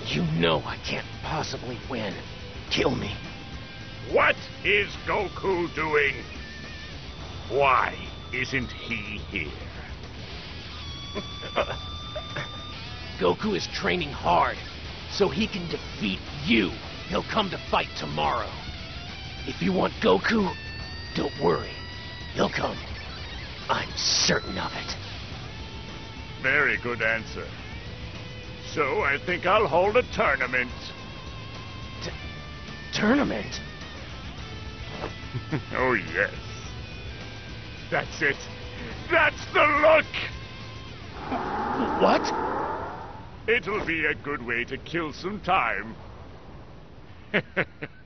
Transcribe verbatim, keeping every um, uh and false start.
You know I can't possibly win. Kill me. What is Goku doing? Why isn't he here? Goku is training hard, so he can defeat you. He'll come to fight tomorrow. If you want Goku, don't worry. He'll come. I'm certain of it. Very good answer. So I think I'll hold a tournament. T tournament? Oh, yes. That's it. That's the look! What? It'll be a good way to kill some time.